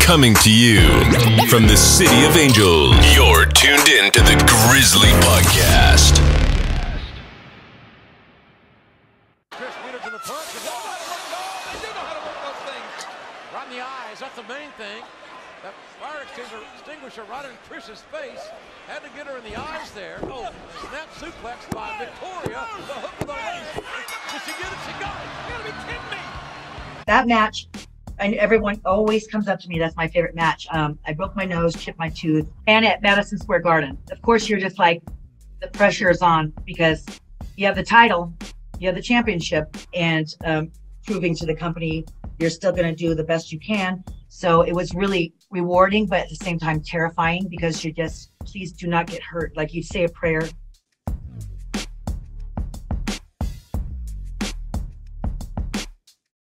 Coming to you from the City of Angels, you're tuned in to the Grizzly Podcast. Chris Wheeler to the punch. They know how to work those things. Right in the eyes, that's the main thing. That fire extinguisher right in Chris's face. Had to get her in the eyes there. Oh, snap suplex by Victoria. The hook of the race. Did she get it? She got it. You gotta be kidding me. That match, and everyone always comes up to me. That's my favorite match. I broke my nose, chipped my tooth, and at Madison Square Garden. Of course, you're just like, the pressure is on because you have the title, you have the championship, and proving to the company you're still going to do the best you can. So it was really rewarding, but at the same time terrifying because you're just, please do not get hurt. Like, you'd say a prayer